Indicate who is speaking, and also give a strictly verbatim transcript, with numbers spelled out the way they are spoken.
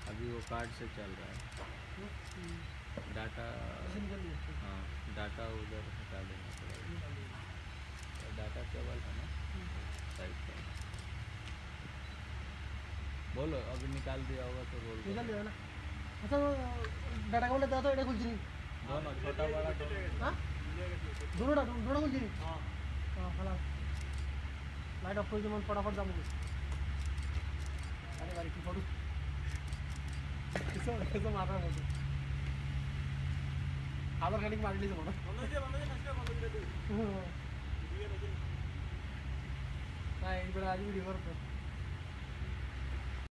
Speaker 1: अभी वो कार्ड से चल रहा है डाटा। हाँ डाटा उधर हटा देना पड़ेगा। डाटा केबल है ना साइड पर। बोलो अभी निकाल दिया होगा तो बोल
Speaker 2: निकाल दिया ना। अच्छा डाटा केबल लेता तो एटा खुल नहीं
Speaker 1: दोनों छोटा बड़ा दोनों।
Speaker 2: हां दोनों दोनों खुल नहीं। हां हां खलास लाइट ऑफ कर दे मन फटाफट जाम हो। अरे बारी की फोटो किसो किसो मार रहा है फोटो आधार कार्ड की मार ली समझ बंद दे बंद दे नष्ट बंद दे तू वीडियो नहीं नहीं बड़ा आज वीडियो करतो